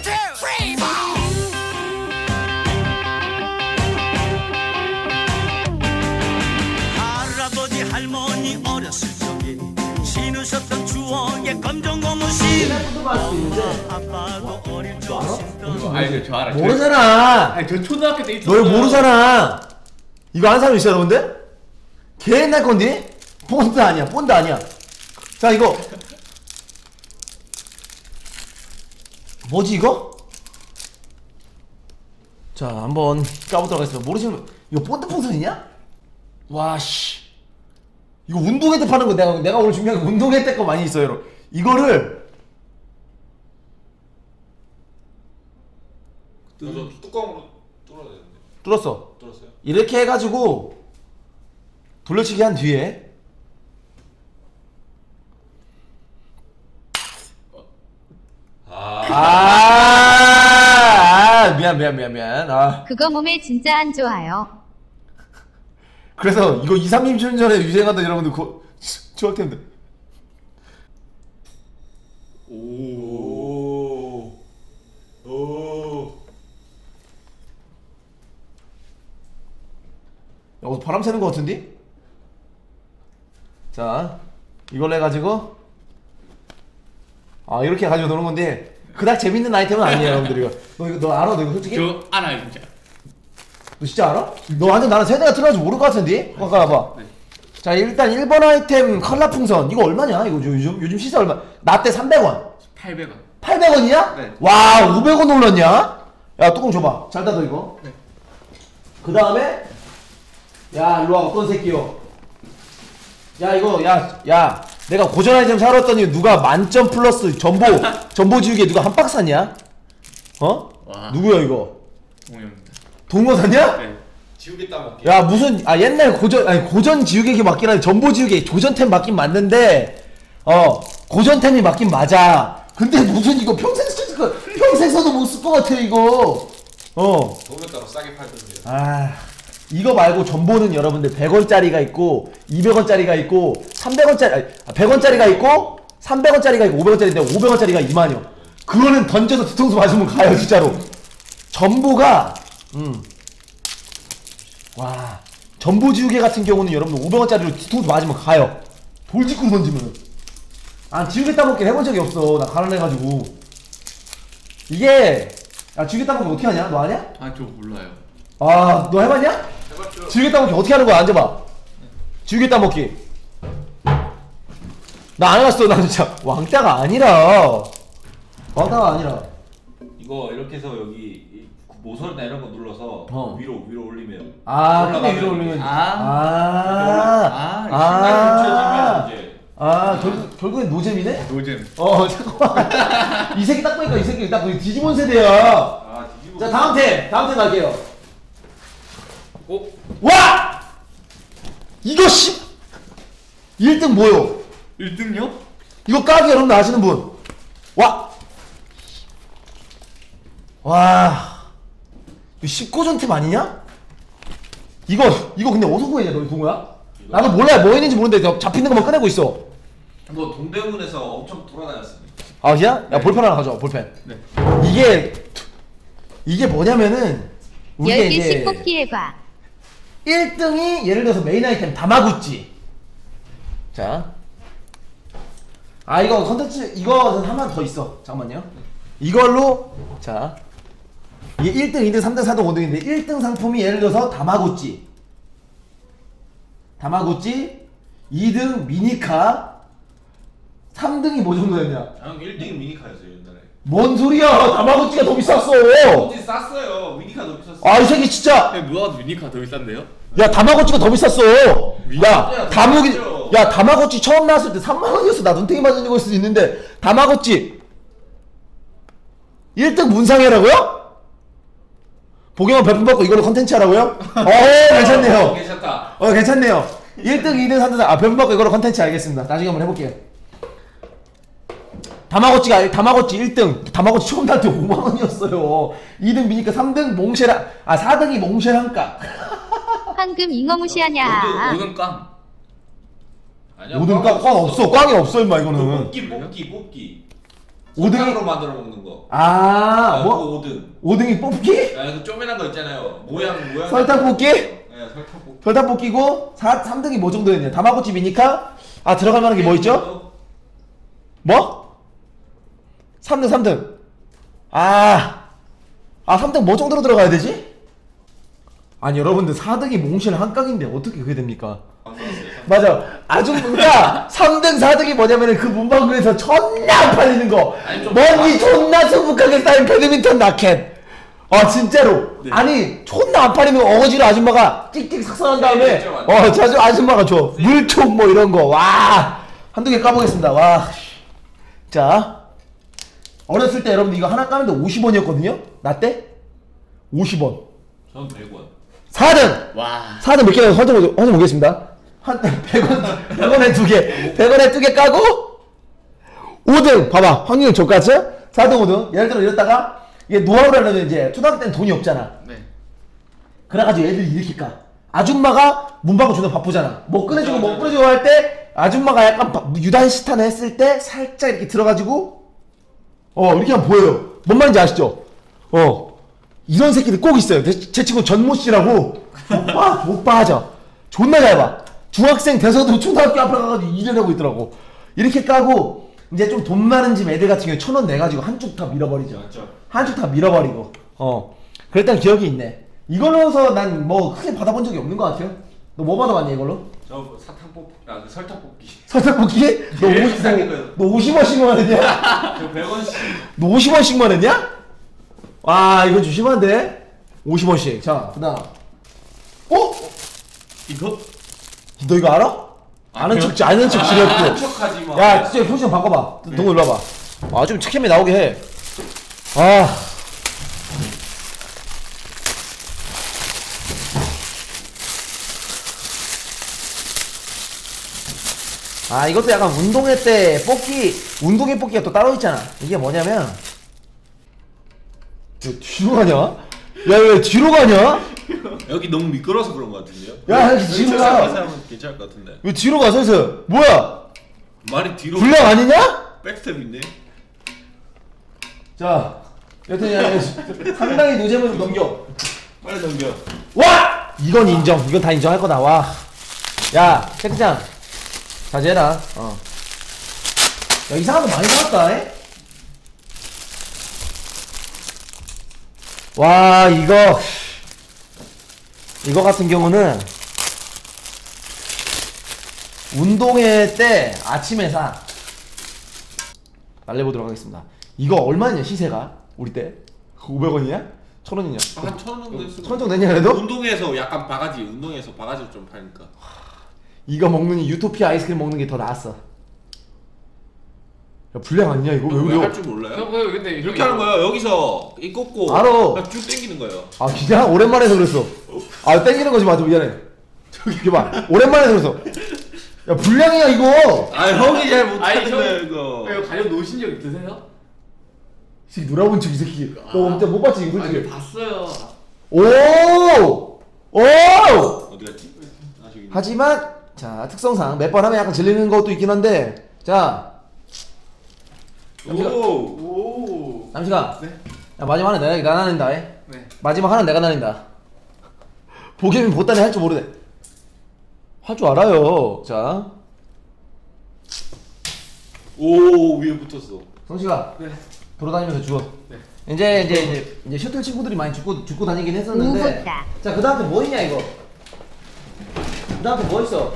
할아버지 할머니 어렸을 적에 신으셨던 추억의 검정 고무신. 엄마 아빠도 어릴 적 신던. 아니 저 알아. 모르잖아. 아니 저 초등학교 때 있었어. 너 이거 모르잖아. 이거 아는 사람 있어 여러분들? 개 옛날 건데? 본드 아니야. 본드 아니야. 자 이거 뭐지 이거? 자 한번 까보도록 하겠습니다. 모르시는 이거 본드 풍선이냐? 와씨 이거 운동회 때 파는 거 내가 오늘 준비한 거 운동회 때 거 많이 있어요 여러분. 이거를 뚜껑으로 뚫어야 되는데. 뚫었어요. 이렇게 해가지고 돌려치기 한 뒤에 미안. 그거 몸에 진짜 안 좋아요. 그래서 이거 2, 30년 전에 유행하던 여러분들 그거 추억템들. 야, 어디서 바람 새는 거 같은데? 자, 이걸로 해가지고 이렇게 해가지고 노는 건데 그닥 재밌는 아이템은 아니에요 여러분들. 이거 너 알아? 너 이거 솔직히? 저 알아요 진짜. 너 진짜 알아? 너 완전 나는 세대가 틀려가지고 모를 것 같은데? 봐봐. 네. 자 일단 1번 아이템 컬러 풍선 이거 얼마냐? 이거 요즘 시세 얼마? 나 때 300원 800원. 800원이야? 네. 와 500원 올랐냐? 야 뚜껑 줘봐. 잘 닫아 이거. 네. 그 다음에 야 일로와 어떤 새끼요. 야 이거 야 내가 고전 아이템 사러 왔더니 누가 만점 플러스 전보 지우개 누가 한 박스 샀냐? 어? 와. 누구야 이거? 동호형입니다. 동호 샀냐? 네. 지우개 따먹기. 야 무슨 옛날 고전 지우개 맞긴 하는데 전보 지우개 조전템 맞긴 맞는데 고전템이 맞긴 맞아. 근데 무슨 이거 평생 써도 못 쓸 것 같아 이거. 돈을 따로 싸게 팔던데요. 이거 말고 전보는 여러분들 100원짜리가 있고 200원짜리가 있고 300원짜리 100원짜리가 있고 300원짜리가 있고 500원짜리인데 500원짜리가 2만원. 그거는 던져서 뒤통수 맞으면 가요 진짜로. 전보가 와 전보 지우개 같은 경우는 여러분들 500원짜리로 뒤통수 맞으면 가요. 돌직구 던지면. 지우개 따먹기 해본 적이 없어. 나 가난해가지고. 이게 지우개 따먹기 어떻게 하냐? 너 아냐? 저 몰라요. 너 해봤냐? 해봤죠. 지우개 따먹기 어떻게 하는 거야? 앉아봐. 지우개 따먹기. 나 안 해봤어. 나 진짜 왕따가 아니라. 이거 이렇게 해서 여기 모서리나 이런 거 눌러서 위로 올리면. 근데 위로 올리면. 결국엔 노잼이네? 노잼. 잠깐만. 이 새끼 딱 보니까 이 새끼 딱 보니 디지몬 세대야. 자 다음 템 갈게요. 와! 이거 1등 뭐요? 1등요? 이거 까기 여러분들 아시는 분? 와 이거 19전 템 아니냐? 이거 근데 어디서 구했냐 너 동호야? 나도 몰라 뭐 있는지 모르는데 잡히는 것만 꺼내고 있어. 이거 동대문에서 엄청 돌아다녔습니다. 진짜? 야 볼펜 하나 가져와. 볼펜. 네. 이게 뭐냐면은 우리가 10개 이제 10뽑기 해봐. 1등이 예를 들어서 메인 아이템 다마구찌. 자 이거 컨텐츠 이거는 한 번 더 있어. 잠깐만요. 이걸로 자 이게 1등, 2등, 3등, 4등, 5등인데 1등 상품이 예를 들어서 다마구찌 2등 미니카 3등이 뭐 정도 됐냐? 1등이 미니카였어요 옛날에. 뭔 소리야? 다마구찌가 더 비쌌어. 어디 쌌어요. 미니카 더 비쌌어. 이 새끼 진짜. 누가 봐도 미니카 더 비싼데요? 야 다마고치가 더 비쌌어. 야, 다마고치 처음 나왔을 때 3만원이었어. 나 눈탱이 맞은 걸 수도 있는데 다마고치 1등 문상해라고요? 보기만 별풍 받고 이걸로 컨텐츠 하라고요? 괜찮네요. 괜찮다. 괜찮네요. 1등, 2등, 3등, 4등 별풍 받고 이걸로 컨텐츠 알겠습니다. 나중에 한번 해볼게요. 다마고치 1등 다마고치 처음 나올 때 5만원이었어요 2등 미니까 3등 몽쉘 4등이 몽쉘 한가. 황금 잉어 무시하냐. 5등 깡. 아니야. 5등 꽝 없어. 꽝이 없어 임마 이거는. 뽑기. 5등이 로 만들어 먹는 거. 뭐? 5등. 5등이 뽑기? 야, 그 쪼매난 거 있잖아요. 모양. 설탕 뽑기? 네, 설탕 뽑기. 설탕 뽑기고 3등이 뭐 정도 했냐? 다마고치 미니카? 아 들어갈 만한 게 뭐 있죠? 뭐? 3등. 3등 뭐 정도로 들어가야 되지? 아니 여러분들 4등이 몽실 한강인데 어떻게 그게 됩니까? 맞아. 그러니까 3등 4등이 뭐냐면은 그 문방구에서 존나 안 팔리는 거. 뭔지 존나 수북하게 쌓인 배드민턴 라켓. 진짜로. 네. 아니 존나 안 팔리면 어거지로 아줌마가 찍찍 삭선한 다음에 저 아줌마가 줘. 물총 뭐 이런 거. 와. 한두 개 까보겠습니다. 와. 자. 어렸을 때 여러분들 이거 하나 까는데 50원이었거든요? 나 때? 50원. 저는 100원. 4등! 와. 4등 몇 개나 확인 보겠습니다. 100원에 2개. 100원에 2개 까고 5등! 봐봐. 확률 족같죠? 4등, 5등. 예를 들어 이랬다가 이게 노하우를 하려면 이제 초등학교 때는 돈이 없잖아. 네. 그래가지고 애들이 이렇게 까. 아줌마가 문방구 존나 바쁘잖아. 뭐 꺼내주고 뭐 꺼내주고 할 때 아줌마가 약간 유단시탄 했을 때 살짝 이렇게 들어가지고 이렇게 하면 보여요. 뭔 말인지 아시죠? 이런 새끼들 꼭 있어요. 제 친구 전모씨라고 못 빠져. 존나 잘 봐. 중학생 돼서도 초등학교 앞에 가가지고 일을 하고 있더라고. 이렇게 까고 이제 좀 돈 많은 집 애들 같은 경우에 1,000원 내가지고 한쪽 다 밀어버리죠. 맞죠. 한쪽 다 밀어버리고 그랬던 기억이 있네. 이걸로서 난 뭐 크게 받아본 적이 없는 것 같아요. 너 뭐 받아봤냐 이걸로? 저 사탕 뽑기. 그 설탕 뽑기. 설탕 뽑기? 너 50원씩만 했냐? 저 100원씩. 너 50원씩만 했냐? 와 이건 좀 심한데? 50원씩. 자 그다음 이거? 너 이거 알아? 아는 척 지렸고. 척하지 마. 야 진짜 포지션 바꿔봐. 동호 일로 와봐. 좀 착함이 나오게 해. 이것도 약간 운동회 때 운동회 뽑기가 또 따로 있잖아. 이게 뭐냐면 왜 뒤로 가냐? 야 왜 뒤로 가냐? 여기 너무 미끄러워서 그런 것 같은데요? 야 이렇게 뒤로 가. 하면 괜찮을 것 같은데. 왜 뒤로 가 서서? 뭐야? 말이 뒤로. 불량 아니냐? 백스텝인데. 자 여튼 상당히 노잼을 넘겨. 빨리 넘겨. 와! 이건 인정. 이건 다 인정할 거다. 와. 야 책장 자제해라. 야 이상한 거 많이 사왔다. 와 이거 같은 경우는 운동회 때 아침에 날려보도록 하겠습니다. 이거 얼마냐 시세가? 우리 때? 500원이냐? 1000원이냐? 한 1,000원 정도 했어. 1000원 정도 됐냐 그래도? 운동에서 약간 운동에서 바가지 좀 파니까. 이거 먹느니 유토피아 아이스크림 먹는 게 더 나았어. 야 불량 아니냐 이거? 왜 그래? 할줄 몰라요? 근데 이렇게 하는 거예요. 여기서 이 꽂고 알아. 쭉 당기는 거예요. 진짜? 오랜만에 해서 그랬어. 땡기는 거지 맞아. 미안해. 저기 봐. 오랜만에 해서 그랬어. 야 불량이야 이거. 형이 잘 못하는 형, 거예요 이거. 이거 가려 놓으신 적 있으세요? 이 새끼 놀아본 척 이 새끼. 너 진짜 못 봤지 이거 솔직히. 봤어요. 오! 어디 갔지? 저기. 하지만 자 특성상 몇 번 하면 약간 질리는 것도 있긴 한데 자 오. 남식아. 네. 야 마지막 하나 내가 나낸다. 네. 마지막 하나 내가 나낸다. 보겸이 보따리 할 줄 모르네. 할 줄 알아요. 자 오 위에 붙었어. 성식아. 네. 돌아다니면서 주워. 네. 이제 셔틀 친구들이 많이 죽고 다니긴 했었는데. 우붓다. 자 그다음에 뭐 있냐 이거. 그다음에 뭐 있어?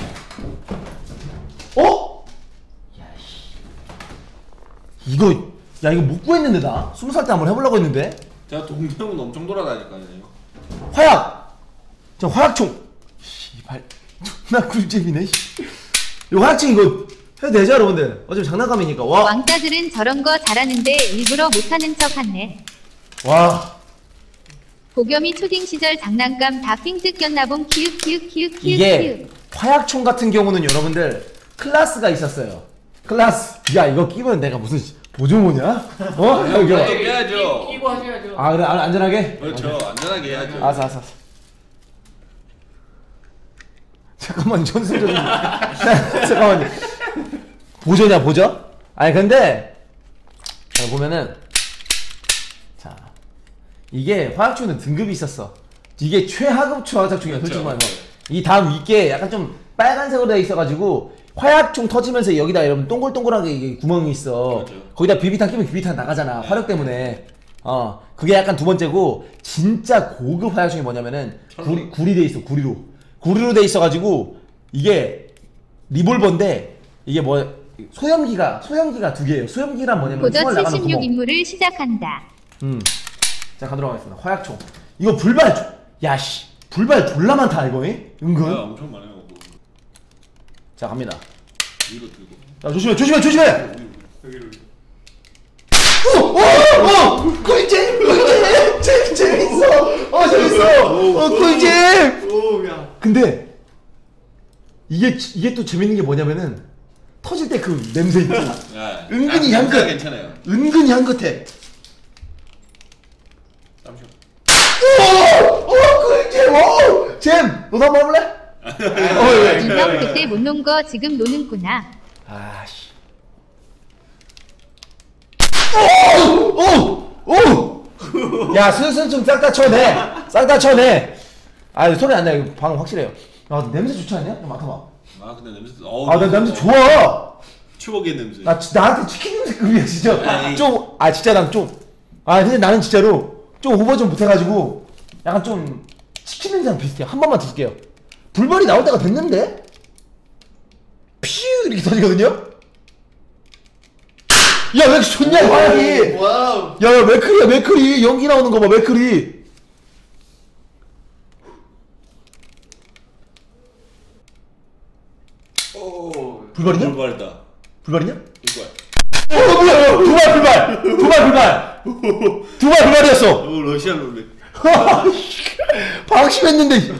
이거 못 구했는데 나 20살 때 한번 해보려고 했는데. 제가 동대문 엄청 돌아다니까요. 화약. 저 화약총. 씨발 존나 꿀잼이네. 이거 화약총 이거 해도 되죠 여러분들? 어차피 장난감이니까. 와. 왕따들은 저런 거 잘하는데 일부러 못하는 척 하네. 와. 보겸이 초딩 시절 장난감 다 삥 뜯겼나봄. 키읔. 이게 화약총 같은 경우는 여러분들 클라스가 있었어요. 클라스. 야 이거 끼면 내가 무슨 보조모냐? 이거. 해야죠. 끼고 하셔야죠. 그래 안전하게? 그렇죠. 안전하게 해야죠. 알았어. 잠깐만 전술적인. 잠깐만요. 보조냐 보조? 아니 근데 자 보면은 자 이게 화약총은 등급이 있었어. 이게 최하급 화약총이야 솔직히 말해서. 이 다음 윗게 약간 좀 빨간색으로 되어 있어가지고 화약총 터지면서 여기다 여러분 동글동글하게 이게 구멍이 있어. 그렇죠. 거기다 비비탄 끼면 비비탄 나가잖아. 화력 때문에. 그게 약간 두 번째고 진짜 고급 화약총이 뭐냐면은 구리 돼 있어. 구리로 돼 있어가지고 이게 리볼버인데 이게 뭐 소염기가 두 개예요. 소염기란 뭐냐면 고저 총알 나가는 76 구멍. 임무를 시작한다. 자 가도록 하겠습니다. 화약총. 이거 불발 야씨 불발 졸라 많다 이거. 은근. 엄청 많아요. 자 갑니다. 위로 들고. 야 조심해. 여기로. 꿀잼 재밌어. 재밌어. 꿀잼. 오 야. 근데 이게 또 재밌는 게 뭐냐면은 터질 때 그 냄새 있지. 은근히 향긋. 괜찮아요. 은근히 향긋해. 잠시만. 꿀잼. 잼. 너도 한번 해볼래? 왜? 인형 그때 못 논 거 지금 노는구나. 아씨. 야 슬슬 좀 싹 다 쳐내. 아 소리 안 나. 이거 방금 확실해요. 아 냄새 좋지 않냐? 좀 맡아봐. 아 근데 냄새. 나 냄새 좋아. 추억의 냄새. 나한테 치킨 냄새급이야 진짜. 에이. 진짜 난 좀. 근데 나는 진짜로 좀 오버 좀 못해가지고 약간 좀 치킨 냄새랑 비슷해. 한 번만 드릴게요. 불발이 나올 때가 됐는데? 피우 이렇게 터지거든요? 야 왜 이렇게 좋냐 화약이. 와우. 야 맥크리 연기 나오는 거 봐. 맥크리. 오. 불발이냐? 불발이다. 불발이냐? 불발. 뭐야 불발이었어. 오 러시안 룰렛. 방심했는데.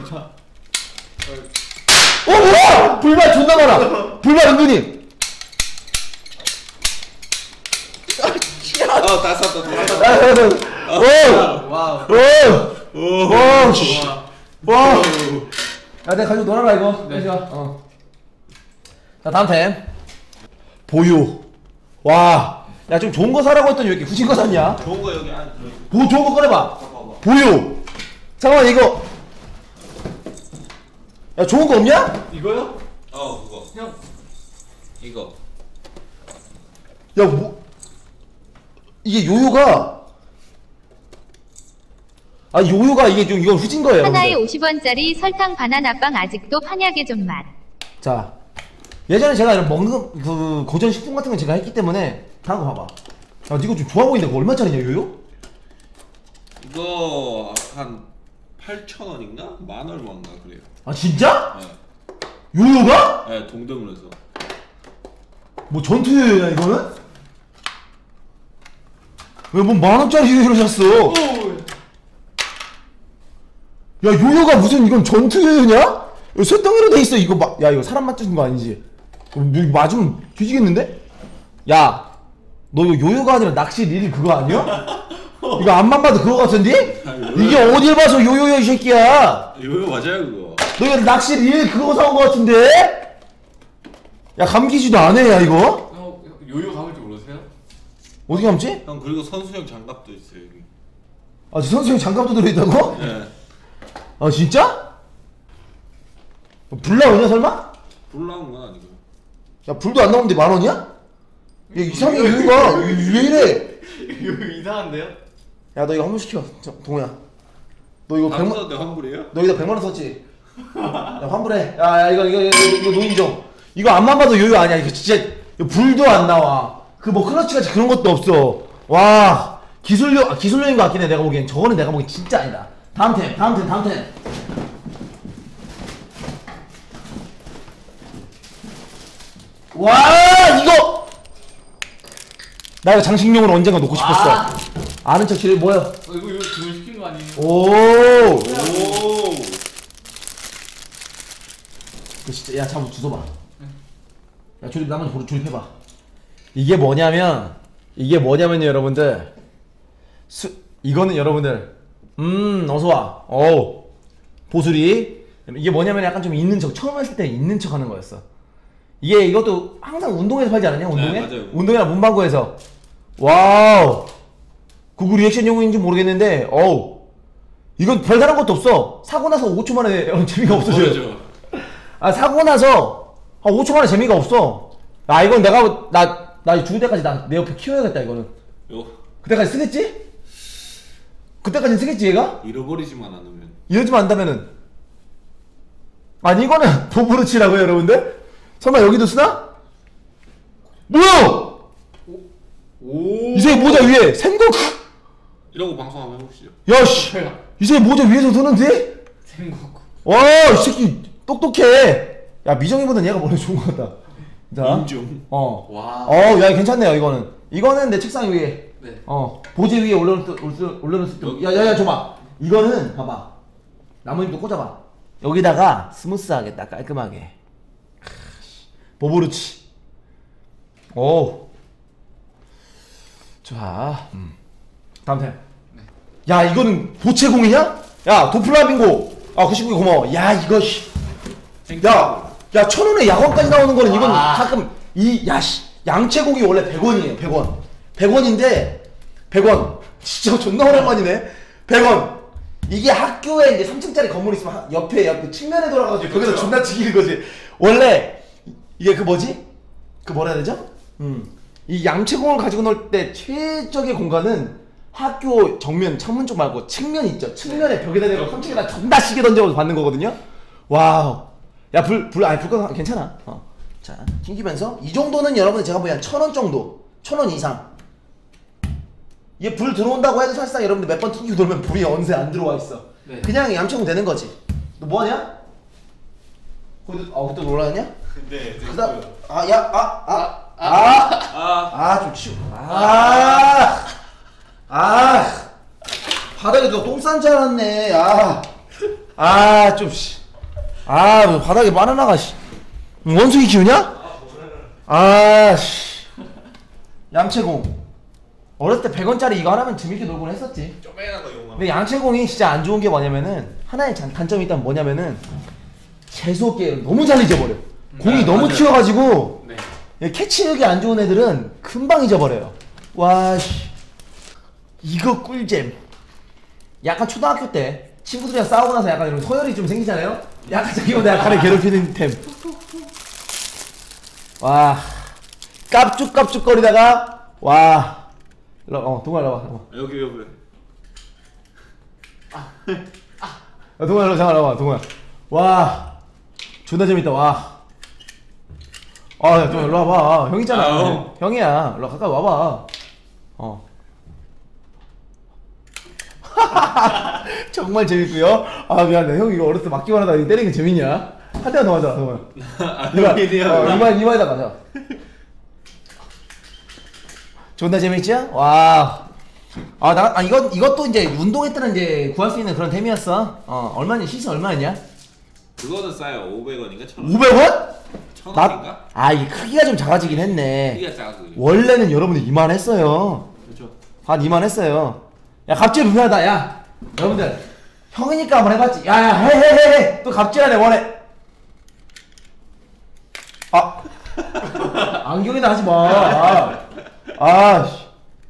뭐야 불발 존나 많아. 불발 은근히. 다 쐈다. 와우. 와. 야, 내가 가지고 놀아라 이거. 네. 자, 다음 템. 보유. 와. 야, 좀 좋은 거 사라고 했더니 왜 이렇게 후진 거 샀냐? 좋은 거 여기 안에 들어. 좋은 거 꺼내봐. 보유. 잠깐만 이거. 야, 좋은 거 없냐? 이거요? 그거. 형. 이거. 야, 이게 요요가. 요요가 이게 좀 이건 후진 거예요. 하나에 여러분들. 50원짜리 설탕 바나나빵 아직도 판약의 존맛. 자, 예전에 제가 이런 먹는 그 고전 식품 같은 거 제가 했기 때문에 다음 거 봐봐. 야, 이거 좀 좋아 보이는데 그거 얼마짜리냐 요요? 이거 한 8,000원인가? 만 얼마인가 그래요. 진짜? 네. 요요가? 네, 동등을 해서. 뭐 전투 요요냐 이거는? 왜 뭐 만원짜리 요요를 샀어? 야 요요가 무슨 이건 전투 요요냐? 이거 쇳덩이로 돼 있어 이거 야 이거 사람 맞추는 거 아니지? 이거 맞으면 뒤지겠는데? 야 너 이거 요요가 아니라 낚시 릴 그거 아니야? 이거 앞만 봐도 그거 같은데? 이게 어딜 봐서 요요야 이 새끼야. 요요 맞아요 그거. 너 이거 낚시 릴 그거 사온 거 같은데? 야 감기지도 않아 야 이거? 형 요요 감을 줄 모르세요? 어떻게 감지? 형 그리고 선수형 장갑도 있어요 여기. 저 선수형 장갑도 들어있다고? 네. 진짜? 불 나오냐 설마? 불 나온 건 아니고. 야 불도 안 나오는데 만원이야? 야 이상해 이유가 왜 이래? 요요 이상한데요? 야 너 이거 한 번 시켜 동호야. 너 이거 100만 방사대 환불이에요? 너 여기다 100만원 썼지? 야 환불해. 야 이거 노인정. 이거 앞만 봐도 요요 아니야. 이거 진짜 이거 불도 안 나와. 그 뭐 클러치같이 그런 것도 없어. 와 기술력인 것 같긴 해. 내가 보기엔 저거는 내가 보기엔 진짜 아니다. 다음 템. 와 이거 나 이거 장식용으로 언젠가 놓고 싶었어. 아는 척 지금 뭐야? 이거 주문 시킨 거 아니에요? 오. 오. 그 진짜 야 잠깐 주워봐. 야 조립 나머지 조립해봐. 이게 뭐냐면요 여러분들. 이거는 여러분들 어서와. 보수리. 이게 뭐냐면 약간 좀 있는 척 처음 했을 때 있는 척 하는 거였어. 이것도 항상 운동에서 팔지 않았냐? 운동에? 네, 맞아요. 운동이나 문방구에서 와우. 구글 리액션용인지 모르겠는데, 어우. 이건 별다른 것도 없어. 사고 나서 5초 만에 재미가 없어져요. 보여줘. 아, 사고 나서 5초 만에 재미가 없어. 아, 이건 내가, 나 죽을 때까지 내 옆에 키워야겠다, 이거는. 요 그때까지 쓰겠지? 그때까지 쓰겠지, 얘가? 잃어버리지만 않으면. 이러지만 안다면은. 아니, 이거는 도브루치라고요, 여러분들? 설마 여기도 쓰나? 뭐야! 오. 이제 모자 위에 생고쿠! 이러고 방송 한번 해봅시죠. 야, 씨! 이제 모자 위에서 쓰는데? 생고쿠. 와, 이 새끼 똑똑해! 야, 미정이보단 얘가 원래 좋은 것 같다. 자. 인중. 와. 야, 괜찮네요, 이거는. 이거는 내 책상 위에. 네. 보제 위에 올려놓을 때. 야, 줘봐. 이거는, 봐봐. 나뭇잎도 꽂아봐. 여기다가 스무스하게 딱 깔끔하게. 보보루치. 오. 자, 다음 템. 야, 이거는 보채공이냐? 야, 도플라밍고. 아, 99개 고마워. 야, 이거 씨. 야, 1,000원에 야광까지 나오는 거는 이건 가끔 양채고기 원래 100원이에요. 100원. 100원인데 100원. 진짜 존나 오랜만이네. 100원. 이게 학교에 이제 3층짜리 건물 있으면 옆에 측면에 돌아가가지고 거기서 존나 치기는 거지. 원래 이게 그 뭐지? 그 뭐라 해야 되죠? 이 양채공을 가지고 놀 때 최적의 공간은 학교 정면 창문 쪽 말고 측면 있죠. 측면에 벽에다 대고 3층에다 존나 시계 던져서 받는 거거든요. 와우. 야, 불 꺼 괜찮아. 자, 튕기면서 이 정도는 여러분들 제가 보기엔 1,000원 정도, 1,000원 이상. 이게 불 들어온다고 해도 사실상 여러분들 몇 번 튕기고 돌면 불이 언제 안 들어와 있어. 네. 그냥 양채공 되는 거지. 너 뭐하냐? 거기도 놀라냐? 근데 그다음 좀 치워. 바닥에 누가 똥 싼 줄 알았네. 바닥에 바나나가 씨. 원숭이 키우냐? 양채공. 어렸을 때 100원짜리 이거 하나면 재밌게 놀곤 했었지. 쪼매난 거 용암. 근데 양채공이 진짜 안 좋은 게 뭐냐면은 하나의 단점이 있다면 뭐냐면은 재수없게 너무 잘 잊어버려. 공이 너무 맞아요. 튀어가지고 네. 캐치력이 안 좋은 애들은 금방 잊어버려요. 와, 씨. 이거 꿀잼. 약간 초등학교 때 친구들이랑 싸우고 나서 약간 이런 서열이 좀 생기잖아요? 약간 자기보다 약간의 괴롭히는 템. 와. 깝죽깝죽거리다가, 와. 동아 일로 와봐. 여기. 동아 일로 잠깐 와봐, 동아. 와. 존나 재밌다, 와. 야, 동아 일로 와봐. 형 있잖아. 형이야. 일로 가까이 와봐. 정말 재밌고요. 미안해. 형 이거 어렸을 때 맞기만 하다 때리는 게 재밌냐? 한 대만 더 맞아, 동아. 이마에다 맞아. 존나 재밌지? 와. 이것도 이제 운동회 때는 이제 구할 수 있는 그런 템이었어. 얼마냐? 시세 얼마였냐? 그거는 싸요. 500원인가 1,000원. 500원? 1,000원인가? 이게 크기가 좀 작아지긴 했네. 크기가 작아서. 원래는 여러분들 이만했어요. 그렇죠. 한 이만했어요. 야, 갑질 불편하다. 야, 여러분들 형이니까 한번 해봤지. 야, 해. 또 갑질하네 원해. 안경에다 하지 마. 씨.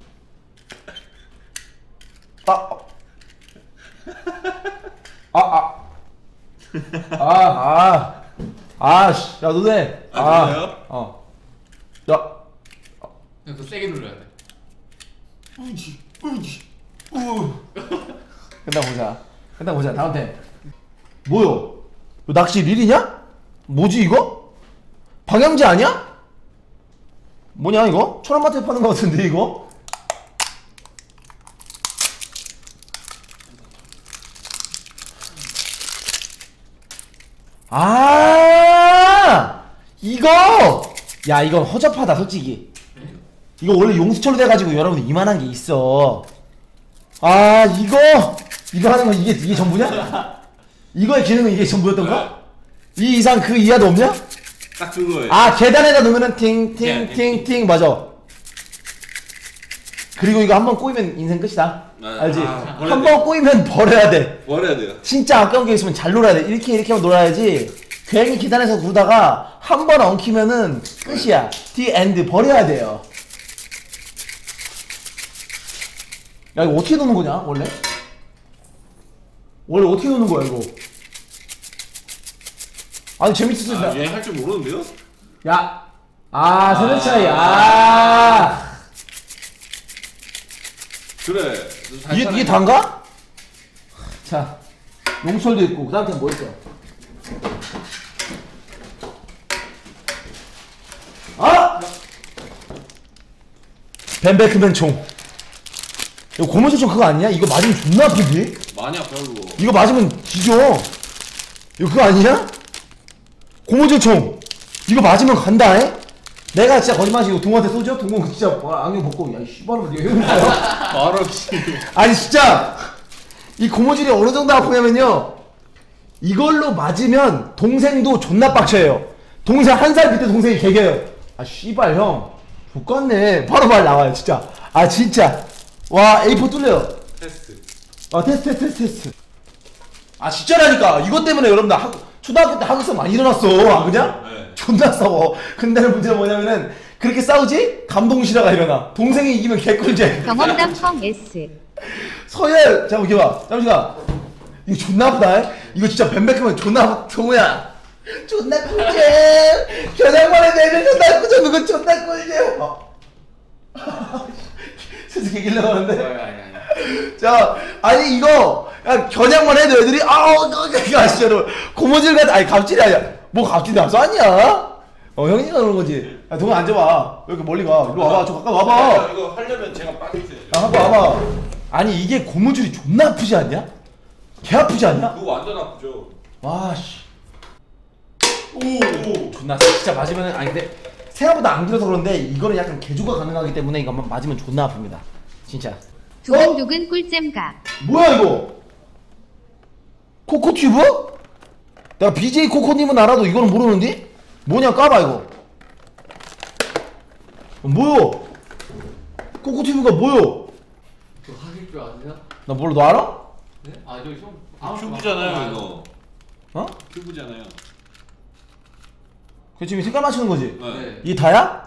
씨. 야, 너네. 좋아요? 야. 그냥 더 세게 눌러야 돼. 끝나 보자. 다음 템. 뭐요? 이거 낚시 릴이냐? 뭐지 이거? 방향제 아니야? 뭐냐 이거? 천원마트에 파는 거 같은데 이거? 이거! 야, 이건 허접하다 솔직히. 이거 원래 용수철로 돼가지고 여러분 이만한 게 있어. 이거 하는 거 이게 전부냐? 이거의 기능은 이게 전부였던가? 이 이상 그 이하도 없냐? 딱 그거예요. 계단에다 놓으면은 팅팅팅팅 맞아. 그리고 이거 한번 꼬이면 인생 끝이다. 알지? 한번 꼬이면 버려야 돼. 버려야 돼요. 진짜 아까운 게 있으면 잘 놀아야 돼. 이렇게만 놀아야지. 괜히 계단에서 구르다가 한 번 엉키면은 끝이야. 디 엔드. 버려야 돼요. 야 이거 어떻게 넣는 거냐 원래? 원래 어떻게 넣는 거야 이거? 아니 재밌었어. 아, 얘 할 줄 모르는데요? 야, 세대 차이. 아, 그래. 이게 단가? 자, 용철도 있고 그다음에 뭐 있어? 아! 벤베크맨 총. 이거 고무줄 총 그거 아니야? 이거 맞으면 존나 아프지? 많이 아파요 그거. 이거 맞으면 뒤져. 이거 그거 아니냐? 고무줄 총. 이거 맞으면 간다, 에? 내가 진짜 거짓말이고 동호한테 쏘죠? 동호 진짜 안경 벗고 야 이 씨발로 네가 이러는 거야? 바로 씨. 아니 진짜 이 고무줄이 어느 정도 아프냐면요, 이걸로 맞으면 동생도 존나 빡쳐요. 동생 1살 밑에 동생이 개겨요. 아 씨발 형 X같네. 바로 말 나와요 진짜. 아 진짜 와 A4 뚫려요. 테스트. 테스트. 아 진짜라니까. 이것 때문에 여러분들 초등학교 때 학교에서 많이 일어났어. 아 그냥? 네. 존나 싸워. 근데 문제는 뭐냐면은 그렇게 싸우지? 감동실화가 일어나. 동생이 이기면 개꿀잼. 경험담 펑 S. 서열 잠시만. 이거 존나 아프다. 이거 진짜 뱀백하면 존나 아프다. 동우야 존나 꿀잼. 겨냥만에 내면 존나 꿀잼. 그거 존나 꿀잼. 슬슬 얘기를 하는데. 아니. 자, 아니 이거 야, 겨냥만 해도 애들이 이거 아시죠 여러분? 고무줄 같은, 아니 갑질이 아니야. 뭐 갑질이 나서 아니야? 형이가 그러는 거지. 야 동아 앉아봐. 왜 이렇게 멀리 가? 이리 와봐. 저 가까이 와봐. 이거 하려면 제가 빠져있어야죠. 와봐. 아니 이게 고무줄이 존나 아프지 않냐? 개 아프지 않냐? 그거 완전 아프죠. 와 씨. 오. 존나 진짜 맞으면은, 아니 근데 생각보다 안 길어서 그런데 이거는 약간 개조가 가능하기 때문에 이거 한번 맞으면 존나 아픕니다. 진짜. 두근두근 꿀잼각. 뭐야 이거? 코코튜브? 내가 BJ 코코님은 알아도 이거는 모르는데? 뭐냐 까봐 이거. 뭐요? 코코튜브가 뭐요? 그거 하실 줄 아세요? 나 몰라. 너 알아? 네? 아 저기 좀. 큐브잖아요 이거. 어? 큐브잖아요. 그 지금 색깔 맞추는 거지? 네. 이게 다야?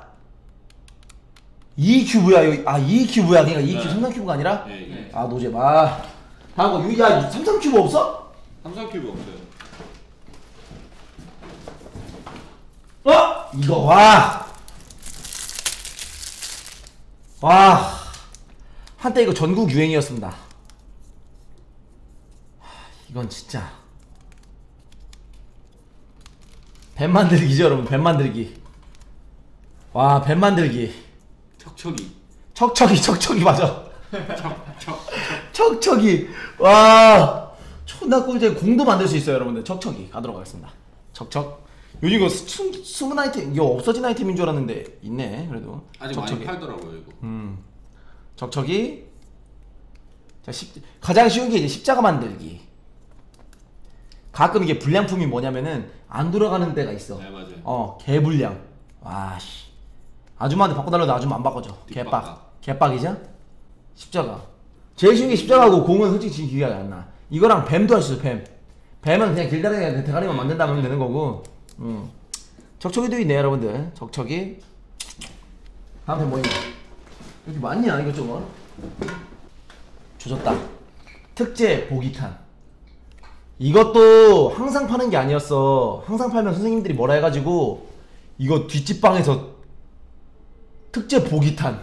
2큐브야 이거. 아 2큐브야. 그러니까 2큐브 네. 3큐브가 아니라? 네. 네. 아 노잼. 아 다음 거 야 3큐브 없어? 삼성 큐브 없어요. 이거 와 한때 이거 전국 유행이었습니다. 이건 진짜 뱀 만들기죠 여러분. 뱀 만들기. 와 뱀 만들기. 척척이 맞아. 척척이. 와 존나 꿀잼. 공도 만들 수 있어요 여러분들. 척척이 가도록 하겠습니다. 척척. 요즘 이거 숨은 아이템, 이거 없어진 아이템인 줄 알았는데 있네. 그래도 아직 척척이. 많이 팔더라고요 이거. 척척이. 자, 가장 쉬운 게 이제 십자가 만들기. 가끔 이게 불량품이 뭐냐면은 안 돌아가는 데가 있어. 네 맞아요. 개불량. 와씨. 아줌마한테 바꿔달라도 아줌마 안 바꿔줘. 개빡이죠? 십자가. 제일 쉬운 게 십자가고, 공은 솔직히 지금 기억이 안 나. 이거랑 뱀도 할 수 있어. 뱀은 그냥 길다리에 대가리만 만든다면 되는 거고. 척척이도 있네 여러분들. 척척이. 다음 편 뭐 있냐? 여기 많냐 이것저것. 조졌다. 특제 보기탄. 이것도 항상 파는 게 아니었어. 항상 팔면 선생님들이 뭐라 해가지고 이거 뒷집방에서 특제 보기탄.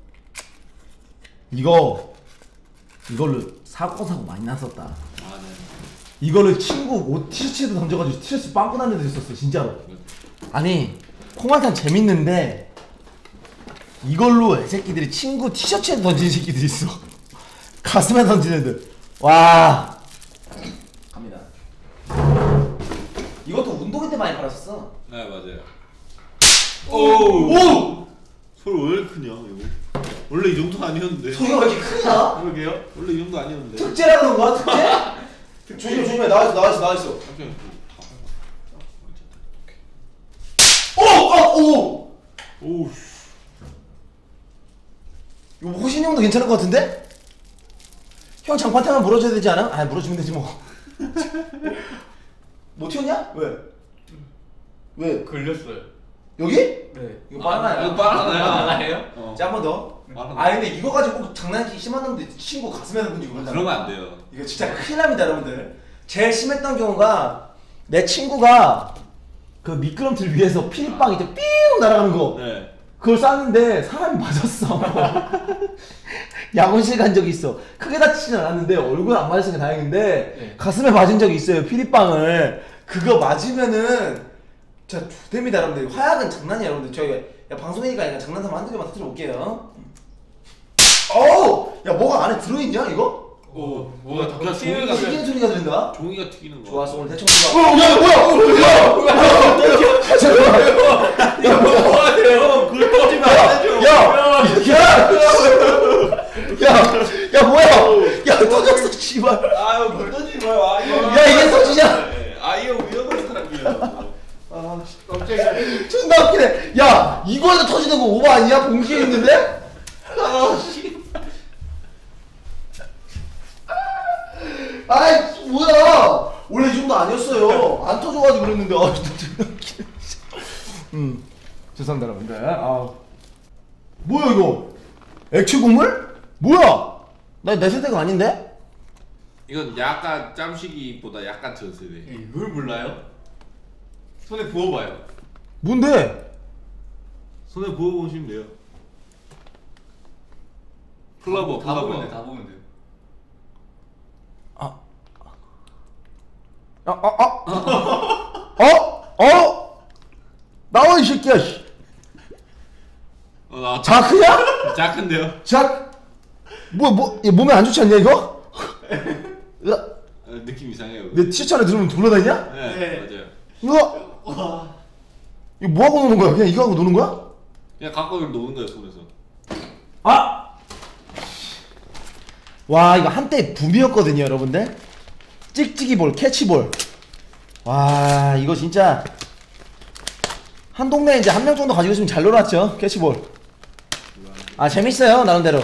이걸로 사고 많이 났었다. 아 네. 이거를 친구 옷 티셔츠에도 던져가지고 티셔츠 빵꾸 난 애들 있었어 진짜로. 아니 콩알탄 재밌는데 이걸로 애새끼들이 친구 티셔츠에 던지는 새끼들이 있어. 가슴에 던지는 애들. 와 갑니다. 이것도 운동회 때 많이 팔았었어. 네 맞아요. 오! 소리 왜 이렇게 크냐 이거. 원래 이 정도 아니었는데. 소리가 왜 이렇게 크냐? 그러게요. 원래 이 정도 아니었는데. 특제라 그런 거야 특제? 조심해 나와있어. 오! 오우. 이거 호신이 형도 괜찮을 것 같은데? 형 장판태만 물어줘야 되지 않아? 아 물어주면 되지 뭐. 뭐 튀었냐? 왜? 걸렸어요. 여기? 네. 이거 바나나야. 이거 바나나야. 바나나예요? 자, 한 번 더. 바나나. 아 근데 이거 가지고 꼭 장난치기 심한 놈들 친구 가슴에서 던지고 그런다. 그러면 안 돼요. 이거 진짜 큰일 납니다 여러분들. 제일 심했던 경우가 내 친구가 그 미끄럼틀 위에서 피리빵 이제 삐용 날아가는 거 네. 그걸 쐈는데 사람이 맞았어. 약원실 간 적이 있어. 크게 다치진 않았는데 얼굴 안 맞았으니까 다행인데 네. 가슴에 맞은 적이 있어요. 피리빵을. 그거 맞으면은 진짜 X됩니다 여러분들. 화약은 장난이야 여러분들. 저희 방송이니까 그냥 장난삼아 한두 개만 터뜨려 볼게요. 어우! 야 뭐가 안에 들어있냐 이거? 오, 뭐야? 뭔가 종이가 튀기는 소리가 들린다? 종이가 튀기는 거. 좋았어 오늘 대청소가 야 뭐야! 이거 뭐 하세요? 그걸 터지면 안 되죠. 야 뭐야! 야 터졌어 씨발. 아유, 그걸 터지지 마요. 아이형. 야 이게 터지냐? 아이형 위험한 사람이에요. 아 깜짝이야. 존나 웃기네. 야 이거에서 터지는 거 오버 아니야? 봉기에 있는데? 아 씨. 아이 뭐야? 원래 이 정도 아니었어요. 안 터져가지고 그랬는데 아 존나 웃기네. 죄송합니다 여러분들. 아 뭐야 이거? 액체 고물? 뭐야? 나 내 세대가 아닌데? 이건 약간 짬식이보다 약간 전 세대. 이걸 몰라요? 손에 부어봐요. 뭔데? 손에 부어보시면 돼요. 플라버, 다 보면 돼, 플라버. 다 보면 돼요. 나와 이 새끼야. 씨. 나 자크야? 작은데요? 자, 얘 몸에 안 좋지 않냐 이거? 으아, 느낌 이상해요. 내 티셔츠 안에 들으면 돌아다니냐? 네, 맞아요. 으아, 이거 뭐 하고 노는 거야? 그냥 이거 하고 노는 거야? 그냥 갖고 노는 거예요, 손에서. 아! 와 이거 한때 붐이었거든요 여러분들. 찍찍이볼, 캐치볼. 와 이거 진짜 한 동네에 이제 한 명 정도 가지고 있으면 잘 놀았죠 캐치볼. 아 재밌어요 나름대로.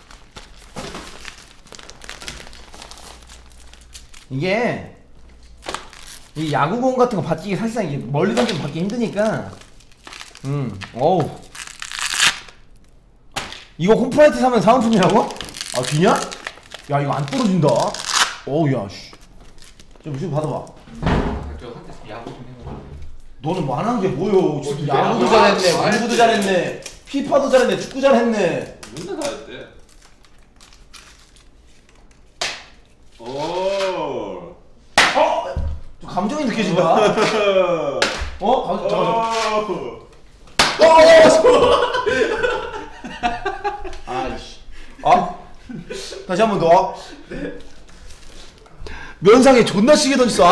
이게 이 야구공 같은 거 받기 사실상 이게 멀리 던지면 받기 힘드니까. 어우 이거 홈플라이트 사면 사은품이라고? 아 뒤냐? 야 이거 안 떨어진다. 어우 야씨 좀 받아봐. 저 한때 야구 좀 해가지고. 너는 뭐 안 한 게 뭐요? 지금 야구도 야구 잘했네, 안 농구도 했지. 잘했네, 피파도 잘했네, 축구 잘했네. 맨날 다 했대. 오. 좀 감정이 느껴진다. 어? 잠깐만. 아이씨. 아 다시 한 번 더. 네. 면상에 존나 시게 던졌어.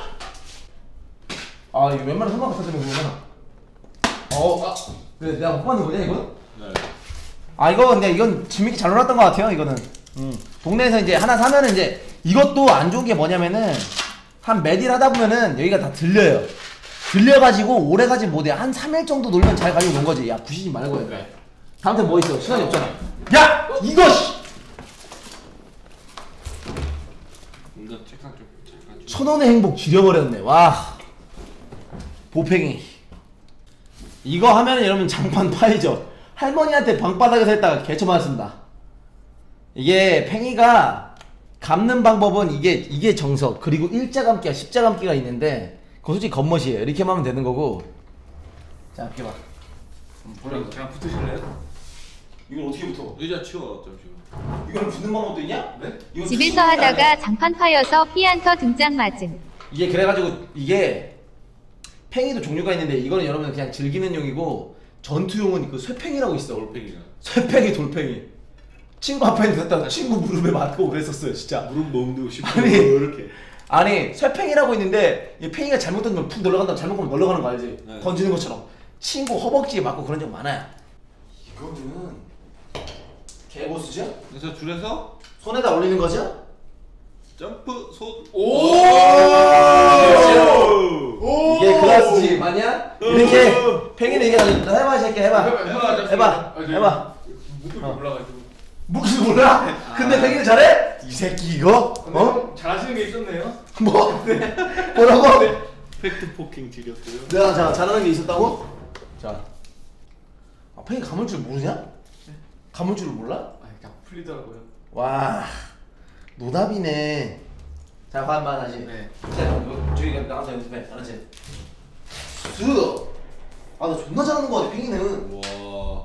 아 이거 웬만한 선방 갖다 주면 그거구나. 그래 내가 못 받는 거냐 이건? 네. 아 이거 근데 이건 재밌게 잘 놀았던 것 같아요 이거는. 동네에서 이제 하나 사면은 이제 이것도 안 좋은 게 뭐냐면은 한 몇 일 하다 보면은 여기가 다 들려요. 들려가지고 오래 가지 못해. 한 3일 정도 놀면 잘 가지고 논 거지. 야 부시지 말고 해. 다음 템 뭐 있어? 시간이 없잖아. 야 이거 씨. 운전 책상 좀 잠깐 좀. 1,000원의 행복 지려버렸네. 와 보팽이. 이거 하면은 여러분 장판 파이죠. 할머니한테 방바닥에서 했다가 개쳐 맞았습니다. 이게 팽이가 감는 방법은 이게 정석, 그리고 일자감기와 십자감기가 있는데 그거 솔직히 겉멋이에요. 이렇게 하면 되는 거고. 자 이렇게 봐. 그냥 붙으실래요? 이걸 어떻게 붙어? 의자 치워 잠시만. 이거는 붙는 방법도 있냐? 네? 이건 집에서 붙는 게 아니야. 하다가 장판 파여서 피한터 등장 맞음. 이게 그래가지고 이게 팽이도 종류가 있는데 이거는 여러분 그냥 즐기는 용이고 전투용은 그 쇠팽이라고 있어. 올팽이가. 쇠팽이 돌팽이. 친구 앞에 있었다 친구 무릎에 맞고 그랬었어요 진짜. 무릎 먹는데 싶어. 아니. 이렇게. 아니 쇠팽이라고 있는데 이 팽이가 잘못 던지면 푹 날아간다면 잘못 가면 날아가는 거 알지? 네. 던지는 것처럼 친구 허벅지에 맞고 그런 적 많아요. 이거는 개보수죠? 그래서 줄에서 손에다 올리는 거죠? 점프 손. 오! 이게 클래스지 맞냐? 이렇게 팽이는 이게 아니라 해봐 이 새끼 해봐 해봐 목소리 올라가지고. 목소리 몰라? 근데 팽이는 잘해? 이 새끼 이거? 어? 잘하시는 게 있었네요. 뭐? 뭐라고? 팩트 포킹 지렸어요. 내가 잘하는 게 있었다고? 자. 아, 팽이 감을 줄 모르냐? 감을 줄을 몰라? 아, 그냥 풀리더라고요. 와. 노답이네. 자, 봐봐 다시. 네. 자, 저기 나가서 연습해. 알았지? 수. 아, 너 존나 잘하는 거 같아, 팽이는. 와.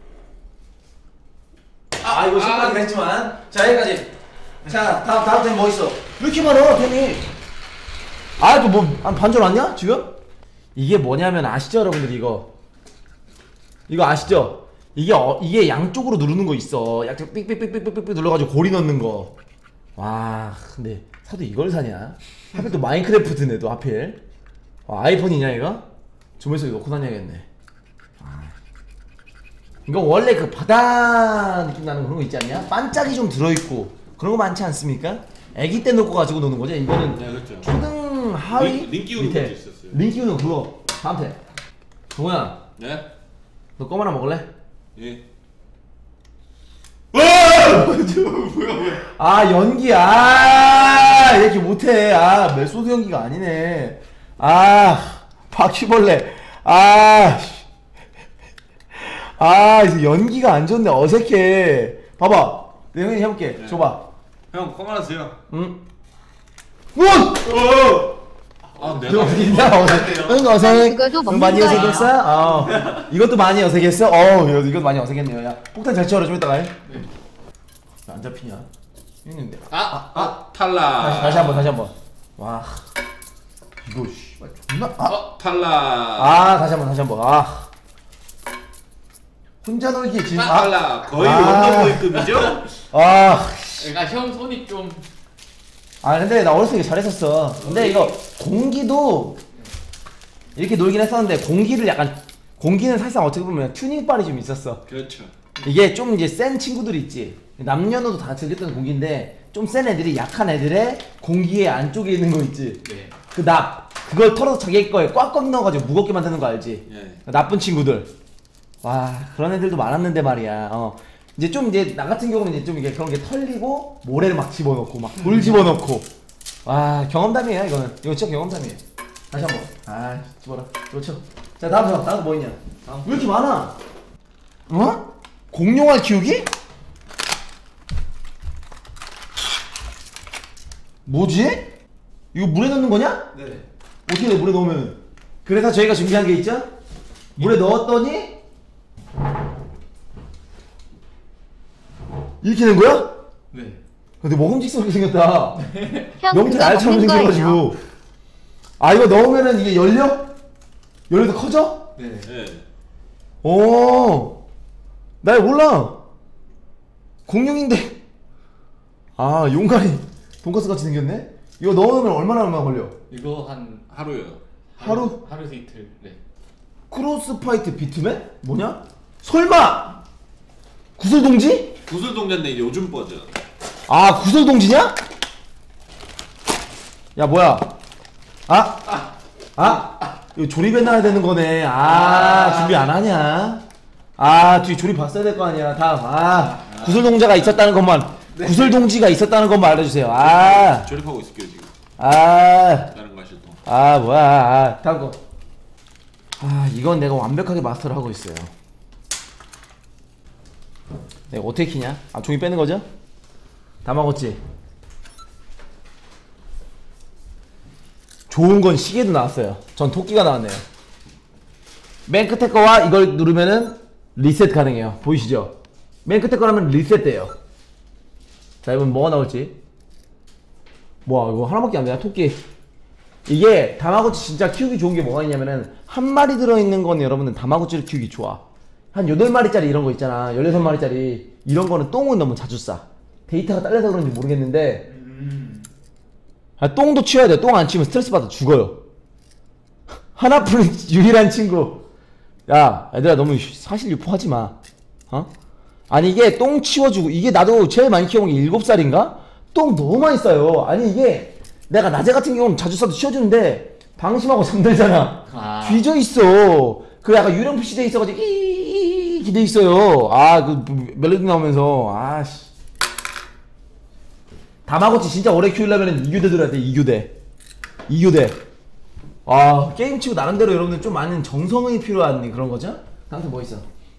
아, 이거 실패하긴 했지만. 자, 여기까지. 자, 다음 템 뭐 있어? 왜 이렇게 많아, 템이? 아, 또 뭐, 한 반절 왔냐? 지금? 이게 뭐냐면 아시죠, 여러분들 이거? 이거 아시죠? 이게 양쪽으로 누르는 거 있어. 약간 삑삑삑삑삑삑 눌러가지고 고리 넣는 거. 와, 근데 사도 이걸 사냐? 하필 또 마인크래프트네, 또 하필. 와, 아이폰이냐 이거? 주머니속에 넣고 다녀야겠네. 이거 원래 그 바다 느낌 나는 그런 거 있지 않냐? 반짝이 좀 들어있고 그런 거 많지 않습니까? 애기 때 놓고 가지고 노는 거죠? 이거는 네, 그렇죠. 초등 하위? 링 끼우는 밑에. 것도 있었어요. 링 끼우는 그거 다음 태 동호야, 네? 너 껌 하나 먹을래? 예. 아, 연기, 아, 이렇게 못해. 아, 메소드 연기가 아니네. 아, 바퀴벌레. 아, 이제 연기가 안 좋네. 어색해. 봐봐. 내가 형이 해볼게. 네. 줘봐. 형, 껌 하나 주세요. 응? 원! 아, 너 내가 어색했나? 응, 어색. 그거도 응, 먹는 많이 거예요. 어색했어? 이것도 많이 어색했어? 이것도 많이 어색했네요. 야, 폭탄 잘 치워라. 좀 이따가 해. 네. 왜 안 잡히냐? 있는데. 탈락. 다시 한번. 와, 이거 씨발 존나. 탈락. 다시 한번. 아, 혼자 놀기 진. 탈락. 거의 아. 원더보이급이죠? 그러니까 형 손이 좀 근데 나 어렸을 때 잘했었어. 근데 이거 공기도 이렇게 놀긴 했었는데 공기는 사실상 어떻게 보면 튜닝빨이 좀 있었어. 그렇죠. 이게 좀 이제 센 친구들이 있지. 남녀노도 다 즐겼던 공기인데 좀 센 애들이 약한 애들의 공기의 안쪽에 있는 거 있지. 네. 그걸 털어서 자기 거에 꽉꽉 넣어가지고 무겁게 만드는 거 알지? 예. 나쁜 친구들. 와, 그런 애들도 많았는데 말이야. 이제 나 같은 경우는 이제 좀 이게 그런 게 털리고 모래를 막 집어넣고 막 돌 집어넣고. 와, 경험담이야 이거는. 이거 진짜 경험담이에요. 다시 한번. 집어라. 그렇죠. 자, 다음 뭐 있냐? 왜 이렇게 많아? 공룡알 키우기? 뭐지? 이거 물에 넣는 거냐? 네. 어떻게 돼, 물에 넣으면? 그래서 저희가 준비한 게 있죠? 물에 넣었더니 이렇게 된 거야? 네. 근데 먹음직스럽게 생겼다. 형 명태 그거 알처럼 먹는 거예요. 생겨가지고. 이거 넣으면은 이게 열려서 커져? 네. 예. 나 이거 몰라. 공룡인데. 용가리 돈가스 같이 생겼네? 이거 넣으면 얼마나 걸려? 이거 한 하루요. 하루에서 이틀. 네. 크로스파이트 비트맨? 뭐냐? 설마! 구슬동지? 구슬동자인데 요즘 버전. 구슬동지냐? 야, 뭐야? 이거 조립해놔야 되는 거네. 준비 안 하냐? 뒤에 조립 봤어야 될 거 아니야. 다음. 구슬동자가 있었다는 것만. 네. 구슬동지가 있었다는 것만 알려주세요. 조립하고 있을게요 지금. 다른 거 하실 동. 뭐야. 다음 거. 이건 내가 완벽하게 마스터를 하고 있어요. 내가 어떻게 키냐? 종이 빼는 거죠? 다 먹었지? 좋은 건 시계도 나왔어요. 전 토끼가 나왔네요. 맨 끝에 거와 이걸 누르면은 리셋 가능해요. 보이시죠? 맨 끝에 거라면 리셋돼요. 자, 이번 뭐가 나올지. 뭐야, 이거 하나밖에 안 되나? 토끼. 이게 다마고치 진짜 키우기 좋은 게 뭐가 있냐면은 한 마리 들어있는 건 여러분들 다마고치를 키우기 좋아. 한 8마리짜리 이런 거 있잖아. 16마리짜리 이런 거는 똥은 너무 자주 싸. 데이터가 딸려서 그런지 모르겠는데 똥도 치워야 돼. 똥 안 치우면 스트레스 받아 죽어요. 하나뿐인 유일한 친구. 야, 얘들아 너무 사실 유포하지 마. 이게 똥 치워주고, 이게 나도 제일 많이 키워본 게 7살인가? 똥 너무 많이 싸요. 이게 내가 낮에 같은 경우는 자주 싸도 치워주는데 방심하고 잠들잖아. 뒤져있어. 그 약간 유령 푸시돼 있어가지고 기대 있어요. 그 멜로디 나오면서. 다마고치 진짜 오래 키우려면 2교대 들어야 돼. 2교대. 아 게임 치고 나름대로 여러분들 좀 많은 정성이 필요한 그런 거죠? 다음에 뭐 있어?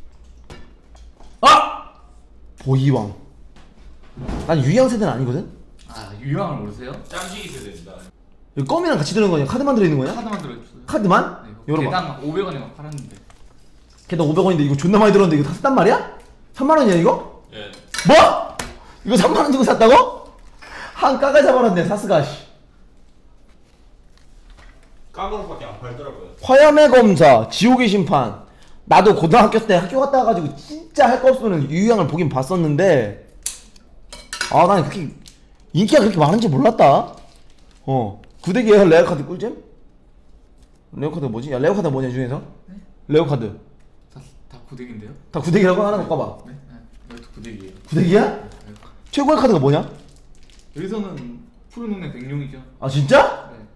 아! 보이왕. 난 유희왕 세대는 아니거든? 아 유형을 모르세요? 짬식이 세대입니다. 이거 껌이랑 같이 들어있는 거냐? 카드만 들어있는 거냐? 카드만 들어있어요. 카드만? 네, 열어봐. 개당 500원에 막 팔았는데. 걔다 500원인데 이거 존나 많이 들었는데 이거 다 샀단 말이야? 3만원이야 이거? 예. 뭐? 이거 3만원 주고 샀다고? 한 까가 잡아놨네 사스가 씨. 까거밖에 안 팔더라고요. 화염의 검사, 지옥의 심판. 나도 고등학교 때 학교 갔다 와가지고 진짜 할 거 없으면 유희왕을 보긴 봤었는데 아 난 그렇게 인기가 그렇게 많은지 몰랐다. 구대기에 레어카드 꿀잼? 레어카드 뭐지? 야 레어카드 뭐냐 중에서? 네? 레어카드 다 구덱인데요? 다 구대기라고? 하나 바꿔봐. 네. 여기도 구덱이에요. 구대기야? 네. 최고의 카드가 뭐냐? 여기서는 푸른 눈의 백룡이죠. 아 진짜? 네.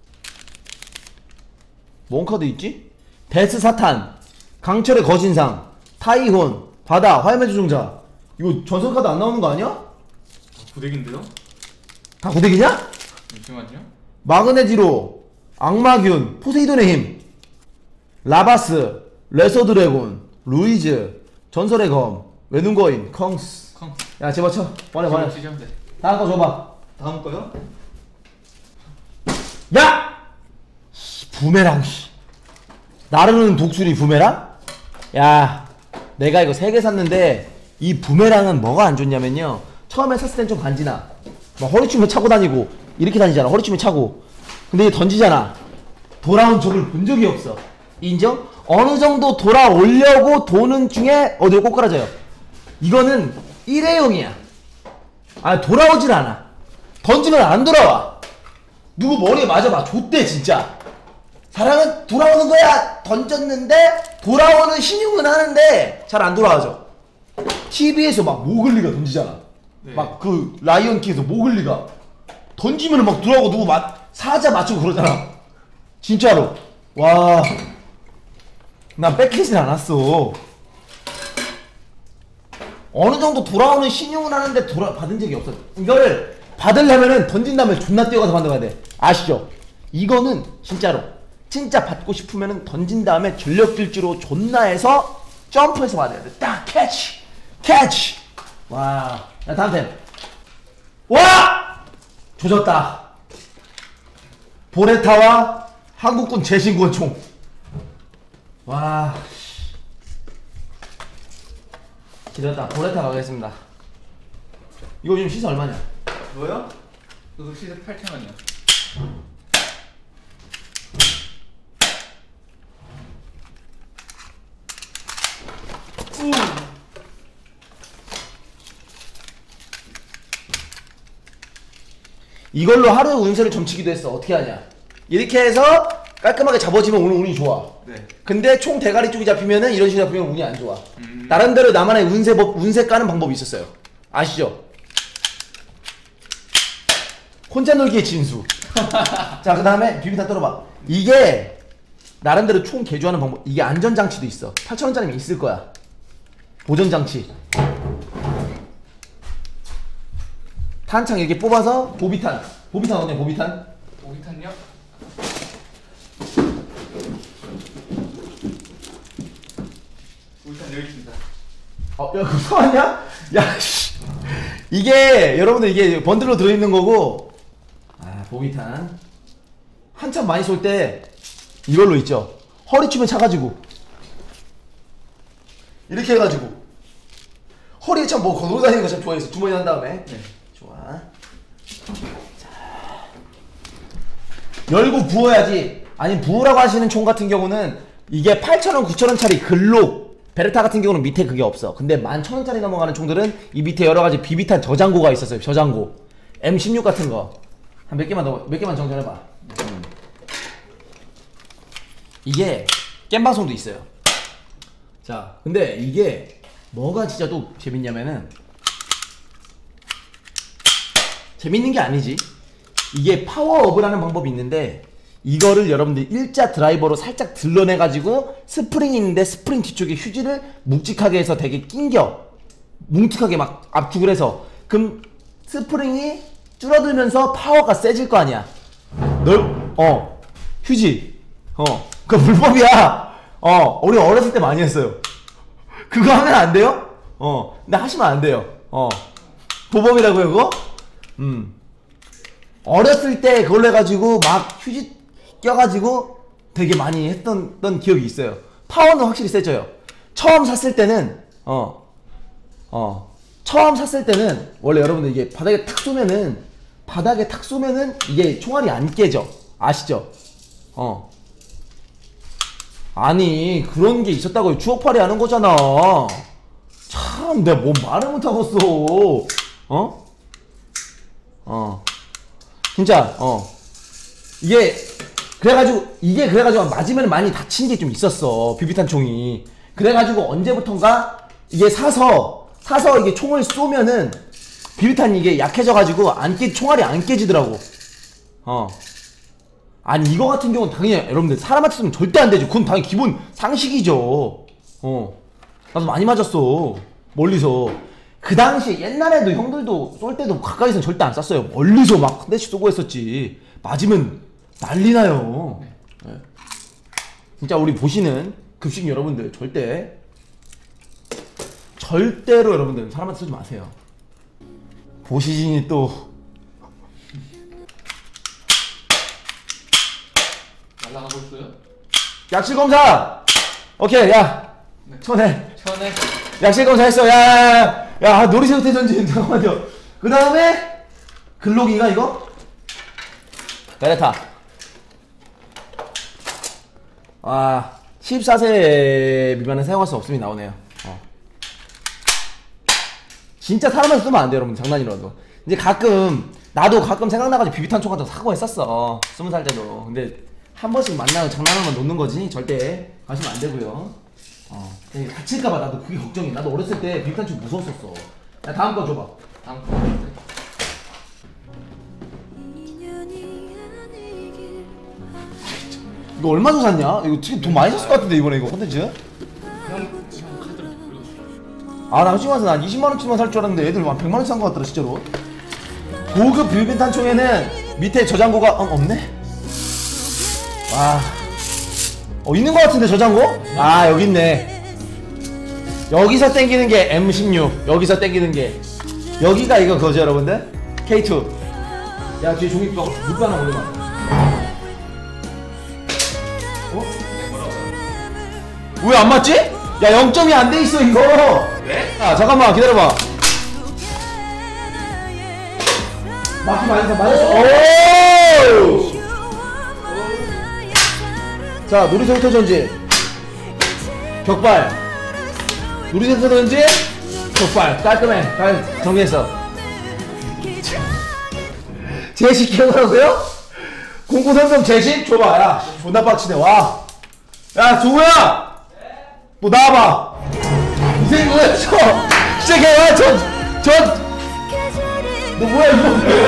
뭔 카드 있지? 데스 사탄, 강철의 거신상, 타이혼, 바다, 화염의 조종자. 이거 전설 카드 안 나오는 거 아니야? 구덱인데요? 다 구대기냐? 잠시만요. 마그네지로, 악마균, 포세이돈의 힘, 라바스, 레서 드래곤, 루이즈, 전설의 검, 외눈거인, 컹스. 야 제발 쳐. 보내. 시죠? 네. 다음 거 줘봐. 다음 거요? 야! 부메랑 씨. 나르는 독수리 부메랑? 야 내가 이거 3개 샀는데 이 부메랑은 뭐가 안 좋냐면요 처음에 샀을 땐 좀 간지나 막 허리춤에 차고 다니고 이렇게 다니잖아 허리춤에 차고 근데 이게 던지잖아 돌아온 적을 본 적이 없어 인정? 어느 정도 돌아오려고 도는 중에 어디로 꼬꾸라져요 이거는 일회용이야 아 돌아오질 않아 던지면 안 돌아와 누구 머리에 맞아봐 좆대 진짜 사랑은 돌아오는 거야 던졌는데 돌아오는 신용은 하는데 잘 안 돌아와져 TV에서 막 모글리가 던지잖아 네. 막 그 라이언키에서 모글리가 던지면 막 돌아오고 누구 사자 맞추고 그러잖아 진짜로 와 난 뺏기진 않았어 어느 정도 돌아오는 신용은 하는데 받은 적이 없어 이거를 받으려면은 던진 다음에 존나 뛰어가서 받아야 돼 아시죠? 이거는 진짜로 진짜 받고 싶으면은 던진 다음에 전력 질주로 존나 해서 점프해서 받아야 돼. 딱 캐치. 와. 야 다음 템. 와! 조졌다. 보레타와 한국군 제신권총. 와. 기다렸다. 보레타 가겠습니다. 이거 지금 시세 얼마냐? 뭐요? 이거 시세 8,000원이요. 이걸로 하루 운세를 점치기도 했어. 어떻게 하냐? 이렇게 해서 깔끔하게 잡아지면 오늘 운이 좋아. 네. 근데 총 대가리 쪽이 잡히면은 이런 식으로 잡히면 운이 안 좋아. 나름대로 나만의 운세 까는 방법이 있었어요. 아시죠? 혼자 놀기의 진수. 자, 그 다음에 비비탄 떨어봐. 이게 나름대로 총 개조하는 방법. 이게 안전장치도 있어. 8,000원짜리면 있을 거야. 보전장치. 탄창 이렇게 뽑아서 보비탄 어때? 보비탄? 오기탄요? 오기탄 여기 있습니다. 야 그거 사왔냐? 야 씨. 이게 여러분들 이게 번들로 들어있는 거고 보비탄 한참 많이 쏠 때 이걸로 있죠 허리춤에 차가지고 이렇게 해가지고 허리에 참 뭐 걸고 다니는 거 참 좋아했어 주머니 한 다음에 네. 좋아 자 열고 부어야지 아니 부으라고 하시는 총 같은 경우는 이게 8,000원 9,000원짜리 글록 베르타 같은 경우는 밑에 그게 없어 근데 11,000원짜리 넘어가는 총들은 이 밑에 여러가지 비비탄 저장고가 있었어요 저장고 M16 같은 거 한 몇 개만 정전해봐 이게 겜방송도 있어요 자 근데 이게 뭐가 진짜 또 재밌냐면은 재밌는 게 아니지 이게 파워업을 하는 방법이 있는데 이거를 여러분들 일자 드라이버로 살짝 들러내가지고 스프링이 있는데 스프링 뒤쪽에 휴지를 묵직하게 해서 되게 낑겨 뭉툭하게 막 압축을 해서 그럼 스프링이 줄어들면서 파워가 세질 거 아니야 휴지. 그거 불법이야. 우리 어렸을 때 많이 했어요. 그거 하면 안 돼요? 근데 하시면 안 돼요. 도범이라고요, 그거? 어렸을 때 그걸로 해가지고 막 휴지 껴가지고 되게 많이 했던 기억이 있어요. 파워는 확실히 세져요. 처음 샀을 때는 처음 샀을 때는 원래 여러분들 이게 바닥에 탁 쏘면은 이게 총알이 안 깨져. 아시죠? 아니 그런 게 있었다고 추억팔이 하는 거잖아. 참 내가 뭐 말을 못하겠어. 진짜 이게 그래가지고 맞으면 많이 다친 게 좀 있었어. 비비탄 총이. 그래가지고 언제부턴가 이게 사서 이게 총을 쏘면은 비비탄이 이게 약해져가지고 총알이 안 깨지더라고. 아니 이거 같은 경우는 당연히 여러분들 사람한테 쓰면 절대 안 되죠. 그건 당연히 기본 상식이죠. 나도 많이 맞았어. 멀리서. 그 당시에 옛날에도 형들도 쏠 때도 가까이서는 절대 안 쐈어요. 멀리서 막 한 대씩 쏘고 했었지. 맞으면 난리 나요. 네. 진짜 우리 보시는 급식 여러분들 절대로 여러분들 사람한테 쏘지 마세요. 보시진이 또 날라가고 있어요? 약실 검사. 오케이 야 네. 천해 천에 약실 검사 했어. 야 놀이새우태 전진. 잠깐만요. 그 다음에 글록인가 이거? 베레타. 14세 미만은 사용할 수 없음이 나오네요. 진짜 사람한테 쓰면 안 돼요 여러분. 장난이라도. 이제 나도 가끔 생각나가지고 비비탄 총 같은 거 사고 했었어. 20살 때도. 근데 한 번씩 만나고 장난하면 놓는 거지. 절대 가시면 안 되고요. 다칠까봐 나도 그게 걱정이. 나도 어렸을 때 비비탄 총 무서웠었어. 야 다음 거 줘봐. 다음 거. 이거 얼마 전 샀냐? 이거 지금 돈 많이 샀을 것 같은데 이번에 이거 콘텐츠? 형 카드로 불러주세요. 나 솔직히 말해서 난 20만원치만 살 줄 알았는데 애들 한 100만원치 산 것 같더라 진짜로. 고급 비비탄 총에는 밑에 저장고가 없네? 있는 것 같은데 저장고? 여기 있네. 여기서 땡기는 게 M16. 여기서 땡기는 게 여기가 이거 그거죠 여러분들? K2. 야 뒤에 종이병 물가 하나 올려놔. 왜 안 맞지? 야 0점이 안 돼 있어 이거. 네? 잠깐만 기다려봐. 맞기 맞았어. 오! 자 놀이새우터 전진 격발. 놀이새우터 전진 격발. 깔끔해. 잘 정리했어. 제식 기억나고요? 0933 제식 줘봐. 야 존나 빡치네. 와. 야 종우야 뭐 나와봐. 이 생각을 시작해. 너 뭐야 이거?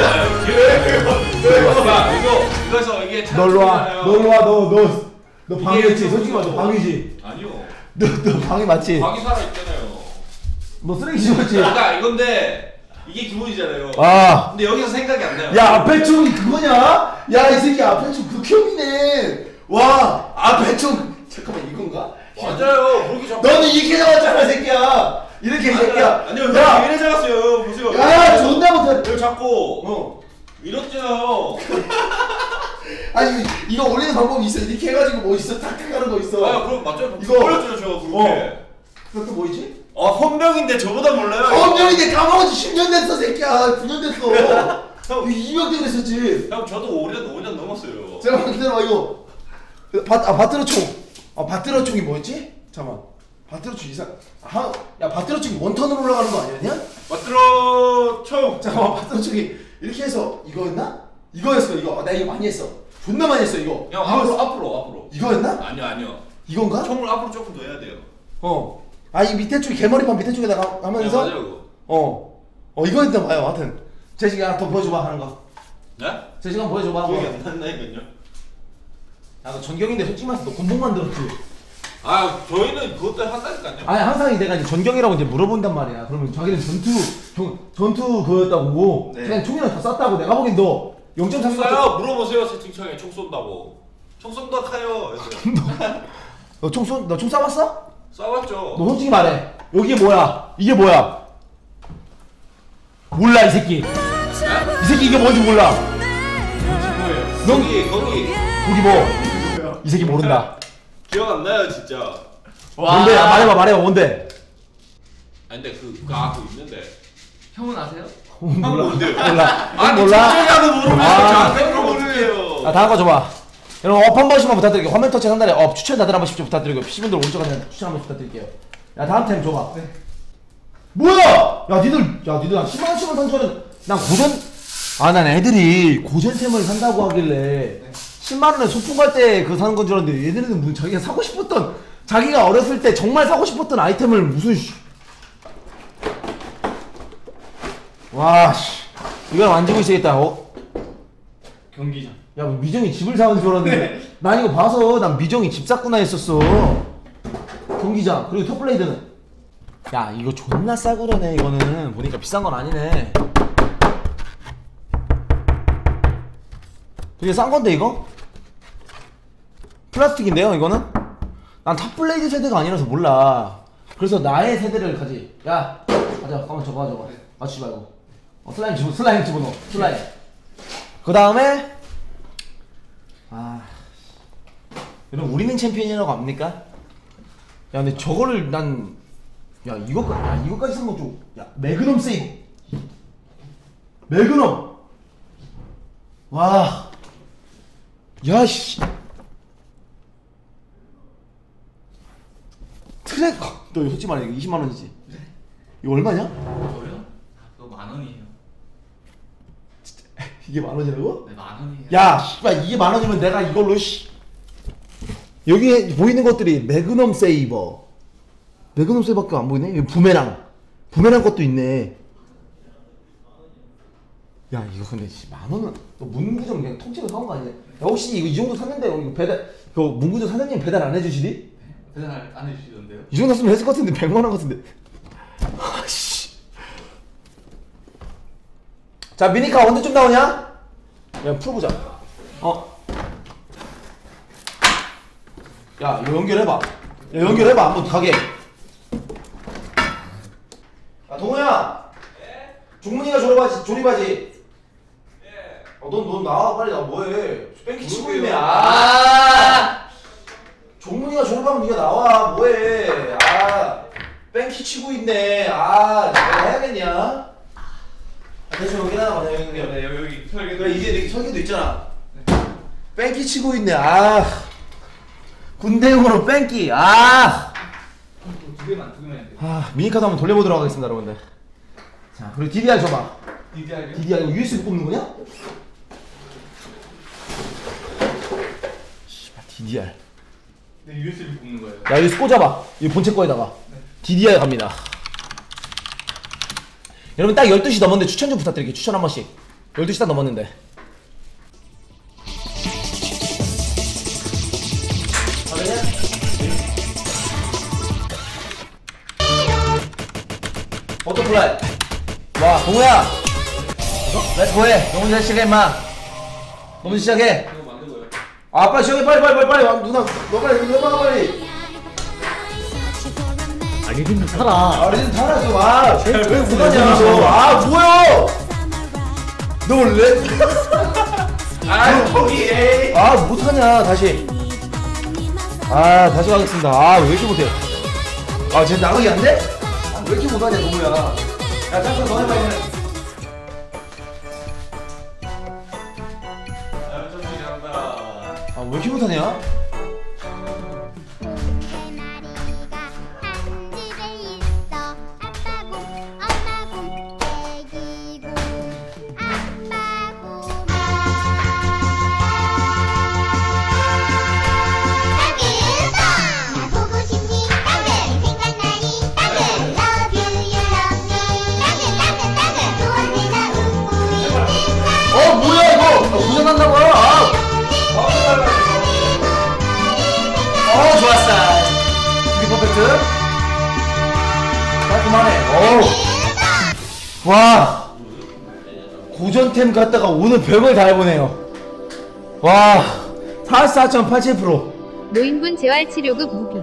이거서 이게 놀러와. 너 방이지. 솔직히 말해 너 방이지. 아니요. 너 방이 맞지? 방이 살아 있잖아요. 너 쓰레기 집었지? 아까 이건데 이게 기본이잖아요. 근데 여기서 생각이 안 나요. 야 앞에 총이 그거냐? 야 이 새끼 앞에 총 극혐이네. 와 앞에 총 잠깐만 이건가? 맞아요. 그렇게 잡고. 너는 이렇게 잡았잖아 새끼야. 이렇게 이 새끼야. 아니요. 야 이래 잡았어요. 보세요. 야 존나 못해. 이걸 잡고 이렇잖아요. 아니 이거 올리는 방법이 있어. 이렇게 해가지고 뭐 있어? 탁 가는 거 있어. 그럼 맞죠? 이거 올렸죠 저 그렇게. 그것도 뭐 있지? 헌병인데 저보다 몰라요. 헌병인데 까먹었지. 10년 됐어 새끼야. 9년 됐어. 형, 이거 2명 때문에 했었지. 형 저도 5년 넘었어요. 잠깐만 기다려봐 이거. 바트러총. 바트러총이 뭐였지? 잠깐만. 바트러총 이상. 야 바트러총이 원턴으로 올라가는 거 아니었냐? 맞들어 총. 잠깐만 바트러총이 이렇게 해서 이거였나? 이거였어 이거. 나 이거 많이 했어. 존나 많이 했어 이거. 형 앞으로. 이거였나? 아니요. 이건가? 총을 앞으로 조금 더 해야 돼요. 이 밑에 쪽 개머리판 밑에 쪽에다가 하면서. 네, 맞아요. 이거였던 봐요. 하여튼 제시가 하나 더 보여줘봐 하는 거. 네? 제시가 한번 보여줘봐. 기억이 안 난다니까요. 너 전경인데 솔직히 말해서 너 군복 만들었지? 저희는 그것도 한다니까요. 아니 항상 내가 이제 전경이라고 이제 물어본단 말이야. 그러면 자기는 전투 그거였다고. 네. 그냥 총이랑 다 쐈다고. 내가 보기엔 너 0.3. 쏴요. 물어보세요 채팅창에 총 쏜다고. 총쏜다 카요. 너 총 쏴봤어? 쏴봤죠. 너 솔직히 말해. 여기 뭐야? 이게 뭐야? 몰라 이 새끼. 이 새끼 이게 뭔지 몰라. 거기 거기 뭐? 이 새끼 모른다. 기억 안 나요 진짜. 뭔데? 말해봐 뭔데? 아니 근데 그거 있는데. 형은 아세요? 몰라. 아니 몰라. 천천히라도 모르면 아. 저한테 물어보세요. 자 다음 거 줘봐. 여러분 업 한 번씩만 부탁드릴게요. 화면 터치 한 달에 업 추천 다들 한 번씩 좀 부탁드리고 PC분들 오른쪽에 추천 한 번씩 부탁드릴게요. 야 다음 템 줘봐. 네. 뭐야? 야 니들 한 10만원씩만 산 거는 난 고전 난 애들이 고전템을 산다고 하길래 10만원에 소풍 갈 때 그거 사는 건 줄 알았는데 얘들은 무슨 자기가 사고 싶었던 자기가 어렸을 때 정말 사고 싶었던 아이템을 무슨 와씨 이걸 만지고 있어야겠다. 경기장. 야, 뭐 미정이 집을 사온 줄 알았는데 난 이거 봐서 난 미정이 집 샀구나 했었어. 경기장 그리고 톱블레이드는 야 이거 존나 싸구려네. 이거는 보니까 비싼 건 아니네. 되게 싼 건데 이거? 플라스틱인데요 이거는? 난 탑블레이드 세대가 아니라서 몰라. 그래서 나의 세대를 가지. 야 가자 가만 저거 맞추지 말고 슬라임 집어넣어. 슬라임 그 다음에 여러분 우리는 챔피언이라고 압니까? 야 근데 저거를 이거까지 산 건 좀 매그넘 세이브 매그넘 와 야씨 트랙 너 이거 솔직히 말해 이거 20만원이지? 이거 얼마냐? 저요? 그거 10,000원이에요. 이게 10,000원이라고? 네, 10,000원이에요. 야 씨발 이게 10,000원이면 내가 이걸로 여기 보이는 것들이 매그넘 세이버밖에 안 보이네? 여기 부메랑 것도 있네. 야 이거 근데 10,000원은 너 문구점 그냥 통째로 사온 거 아니야? 야 혹시 이거 이 정도 샀는데 이거 배달 그 문구점 사장님 배달 안 해주시니? 배달 안 해주시던데요? 이 정도 샀으면 했을 것 같은데 100만원 같은데. 아씨. 자 미니카 언제쯤 나오냐? 야 풀어보자. 야 이거 연결해봐. 한번 가게. 야 동호야. 종문이가 조립하지. 넌 나와 빨리. 나 뭐해? 뺑키 치고 있네. 종문이가 조립하면 네가 나와. 뭐해? 뺑키 치고 있네. 내가 해야겠냐? 대충 여기 하나 봐. 여기 설계. 그래 이제 여기 설계도 있잖아. 뺑키 치고 있네. 군대용으로 뺑키. 두 개만 해야 돼. 미니카도 한번 돌려보도록 하겠습니다, 여러분들. 자, 그리고 DDR 줘봐. DDR요? DDR 이거 USB 꼽는 거냐? 씨발 DDR. 네, USB 꼽는 거예요. 야, 여기 꽂아봐. 이 본체 거에다가. DDR 갑니다. 여러분 딱 12시 넘었는데 추천 좀 부탁드릴게요. 추천 한 번씩. 12시 딱 넘었는데. 어떡플라이? 와, 동우야! 렛츠 고해! 너무 잘 시작해, 임마! 너무 시작해! 이거 만들고요. 빨리 시작해, 빨리! 누나, 너 빨리, 해봐, 빨리! 리듬 타라. 리듬 타라, 좀. 왜 못하냐, 너. 뭐야! 너 원래? 포기해. 못하냐, 다시. 다시 가겠습니다. 왜 이렇게 못해? 쟤 나가기 안 돼? 왜 이렇게 못하냐, 동우야. 야, 잠깐 너 해봐, 이번에. 천천히 한다. 왜 이렇게 못하냐? 뭐야, 이거! 고장났나봐! 좋았어. 이게 퍼펙트. 깔끔하네. 와. 고전템 갔다가 오늘 별걸 다 해보네요. 와. 44.87%. 노인분 재활치료급 무빙.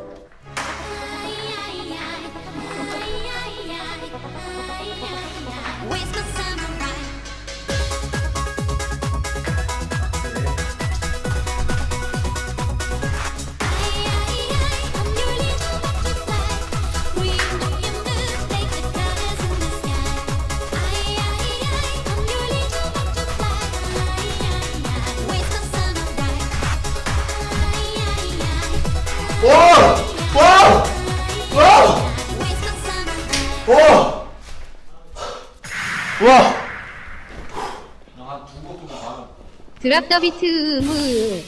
와! 드랍 더 비트 음으.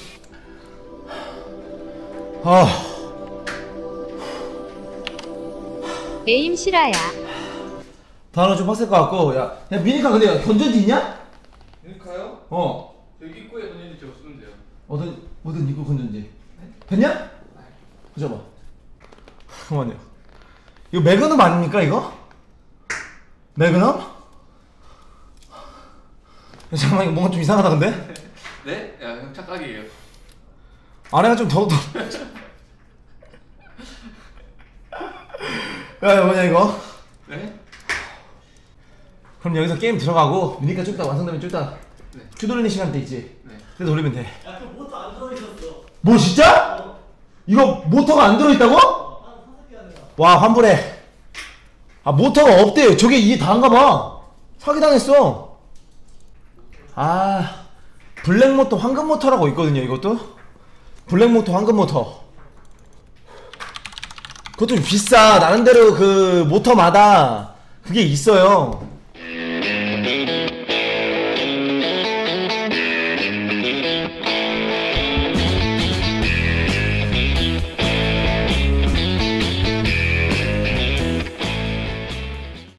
에임 실화야. 단어 좀 빡셀 것 같고. 야 미니카 근데 건전지 있냐? 밀카요? 여기 입구에 던진지 저거 쓰면 돼요. 어떤 입구 건전지? 됐냐? 보자 봐. 잠깐만요. 이거 매그넘 아닙니까 이거? 매그넘? 잠깐만 이거 뭔가 좀 이상하다 근데? 네? 야, 형 착각이에요. 안에가 좀 더 야 이거 뭐냐 이거? 네? 그럼 여기서 게임 들어가고 미니까 좀 이따 완성되면 좀 이따 네. 큐 돌리는 시간 때 있지? 네. 그때 돌리면 돼. 야 그 모터 안 들어있었어. 뭐 진짜? 이거 모터가 안 들어있다고? 와 환불해. 아 모터가 없대요. 저게 이게 다인가봐. 사기당했어. 아 블랙모터 황금모터라고 있거든요. 이것도 블랙모터 황금모터. 그것도 좀 비싸. 나름대로 그 모터마다 그게 있어요.